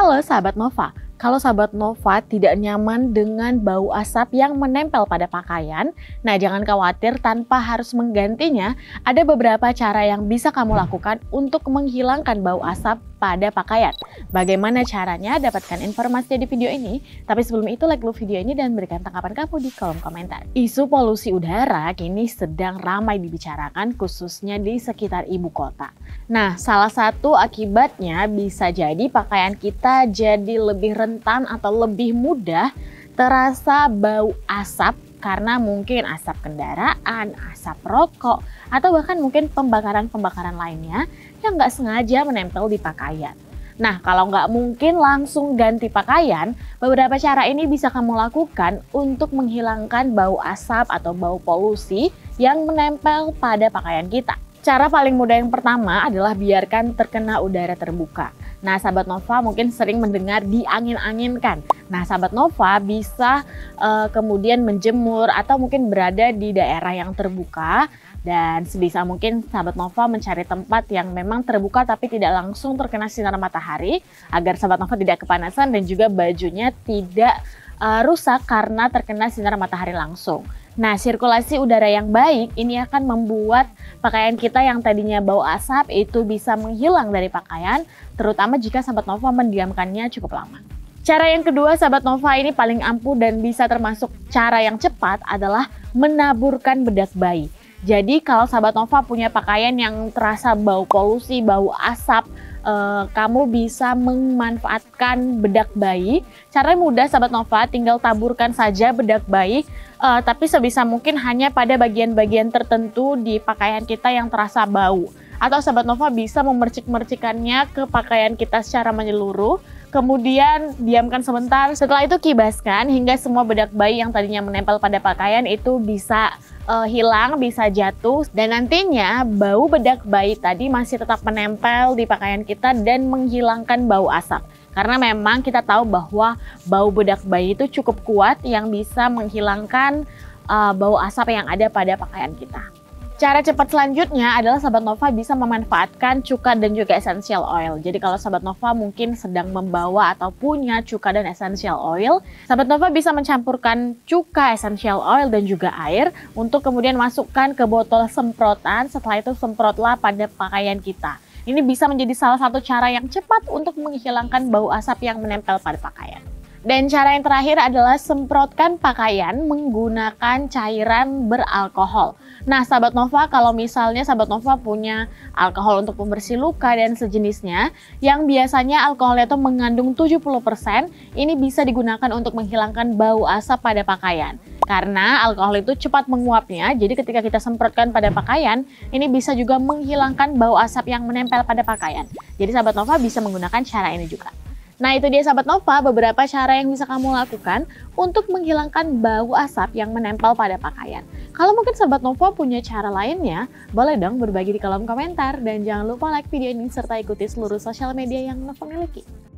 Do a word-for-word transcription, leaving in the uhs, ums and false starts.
Halo sahabat Nova, kalau sahabat Nova tidak nyaman dengan bau asap yang menempel pada pakaian, nah jangan khawatir, tanpa harus menggantinya. Ada beberapa cara yang bisa kamu lakukan untuk menghilangkan bau asap pada pakaian. Bagaimana caranya? Dapatkan informasinya di video ini. Tapi sebelum itu, like dulu video ini dan berikan tanggapan kamu di kolom komentar. Isu polusi udara kini sedang ramai dibicarakan, khususnya di sekitar ibu kota. Nah, salah satu akibatnya bisa jadi pakaian kita jadi lebih rentan atau lebih mudah terasa bau asap karena mungkin asap kendaraan, asap rokok, atau bahkan mungkin pembakaran-pembakaran lainnya yang nggak sengaja menempel di pakaian. Nah, kalau nggak mungkin langsung ganti pakaian, beberapa cara ini bisa kamu lakukan untuk menghilangkan bau asap atau bau polusi yang menempel pada pakaian kita. Cara paling mudah yang pertama adalah biarkan terkena udara terbuka. Nah, sahabat Nova mungkin sering mendengar diangin-anginkan. Nah, sahabat Nova bisa uh, kemudian menjemur atau mungkin berada di daerah yang terbuka. Dan sebisa mungkin sahabat Nova mencari tempat yang memang terbuka tapi tidak langsung terkena sinar matahari, agar sahabat Nova tidak kepanasan dan juga bajunya tidak uh, rusak karena terkena sinar matahari langsung. Nah, sirkulasi udara yang baik ini akan membuat pakaian kita yang tadinya bau asap itu bisa menghilang dari pakaian, terutama jika sahabat Nova mendiamkannya cukup lama. Cara yang kedua sahabat Nova ini paling ampuh dan bisa termasuk cara yang cepat adalah menaburkan bedak bayi. Jadi kalau sahabat Nova punya pakaian yang terasa bau polusi, bau asap, eh, kamu bisa memanfaatkan bedak bayi. Caranya mudah sahabat Nova, tinggal taburkan saja bedak bayi, eh, tapi sebisa mungkin hanya pada bagian-bagian tertentu di pakaian kita yang terasa bau. Atau sahabat Nova bisa memercik-mercikannya ke pakaian kita secara menyeluruh. Kemudian diamkan sebentar, setelah itu kibaskan hingga semua bedak bayi yang tadinya menempel pada pakaian itu bisa uh, hilang, bisa jatuh. Dan nantinya bau bedak bayi tadi masih tetap menempel di pakaian kita dan menghilangkan bau asap. Karena memang kita tahu bahwa bau bedak bayi itu cukup kuat yang bisa menghilangkan uh, bau asap yang ada pada pakaian kita. Cara cepat selanjutnya adalah sahabat Nova bisa memanfaatkan cuka dan juga essential oil. Jadi kalau sahabat Nova mungkin sedang membawa atau punya cuka dan essential oil, sahabat Nova bisa mencampurkan cuka, essential oil dan juga air untuk kemudian masukkan ke botol semprotan. Setelah itu semprotlah pada pakaian kita. Ini bisa menjadi salah satu cara yang cepat untuk menghilangkan bau asap yang menempel pada pakaian. Dan cara yang terakhir adalah semprotkan pakaian menggunakan cairan beralkohol. Nah, sahabat Nova, kalau misalnya sahabat Nova punya alkohol untuk pembersih luka dan sejenisnya, yang biasanya alkoholnya itu mengandung tujuh puluh persen, ini bisa digunakan untuk menghilangkan bau asap pada pakaian. Karena alkohol itu cepat menguapnya, jadi ketika kita semprotkan pada pakaian, ini bisa juga menghilangkan bau asap yang menempel pada pakaian. Jadi sahabat Nova bisa menggunakan cara ini juga. Nah, itu dia sahabat Nova, beberapa cara yang bisa kamu lakukan untuk menghilangkan bau asap yang menempel pada pakaian. Kalau mungkin sahabat Nova punya cara lainnya, boleh dong berbagi di kolom komentar. Dan jangan lupa like video ini serta ikuti seluruh sosial media yang Nova miliki.